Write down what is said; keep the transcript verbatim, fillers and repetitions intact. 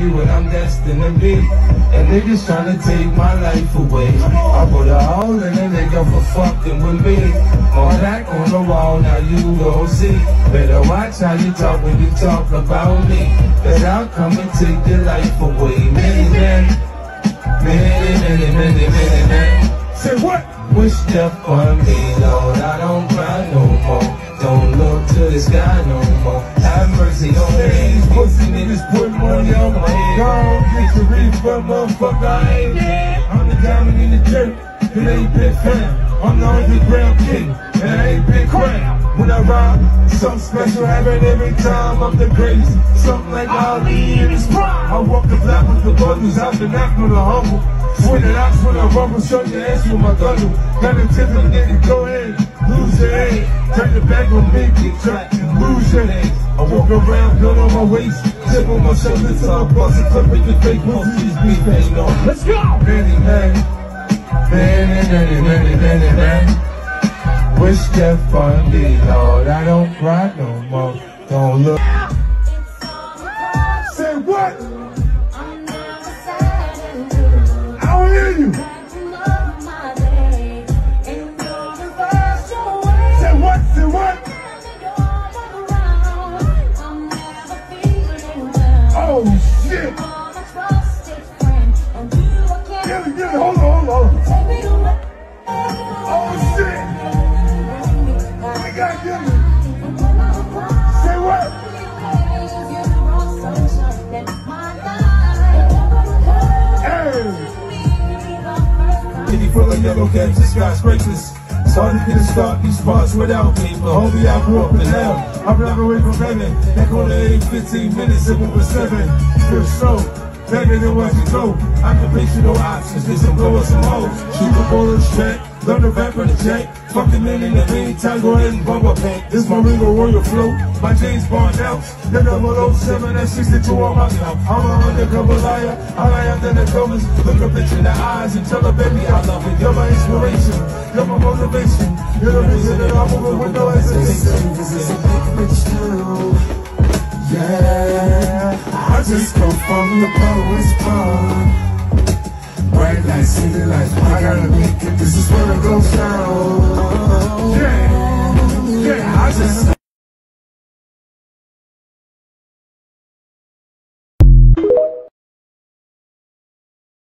what I'm destined to be. And niggas tryna take my life away. I put a hole in a nigga for fucking with me. More back on the wall, now you gon' see. Better watch how you talk when you talk about me. Cause I'll come and take your life away. Many men, many, many, many, many men. Say what? Wish death on me, Lord. I don't cry no more. Don't look to the sky no more. Have mercy on me. These pussy niggas put money on my head. Go get your refund, motherfucker. I ain't dead. I'm the diamond in the dirt. It ain't been found. I'm the underground king, and I ain't been crowned. When I ride, something special happen every time. I'm the greatest, something like Ali in his prime. I walk the block with the bundles, I've been acting the humble. Swing it out when I rumble, show your ass with my thunder. Got a tip of nigga, go ahead, lose your head. Turn your back on me, get trapped, lose your head. I walk around, gun on my waist, tip on my shoulder till I bust a clip with your fake movies, beef ain't on. Let's go! Many man, many, many, many, many man. Wish death on me, Lord. I don't cry no more. Don't look. Say what? I don't hear you. Say what? Say what? Oh shit. Get it, get it. Hold on, hold on. Oh shit. I gotta get it. Say what? Hey. City full of yellow cabs and skyscrapers. It's hard to get a start these spots without people. Homie, I grew up in hell. I'm not away from heaven. That corner ain't fifteen minutes, it was seven. Feel so better than what you go. I can picture no options, just some blow up some hoes. Shoot the bullets, check. Learn to rap on the check. Fucking men in the meantime, go ahead and bump a pack. This my Ringo Royal flow. My James Bond outs. The double oh seven, that sixty-two on my mouth. I'm an undercover liar. I lie out in the covers. Look a bitch in the eyes and tell her, baby, I love it. You're my inspiration. You're my motivation. You're the reason that I'm moving with no hesitation. This is a big bitch too. Yeah. I just come from the poet's part. Bright light, city lights, I gotta make it, this is where it goes down. Yeah, yeah, I just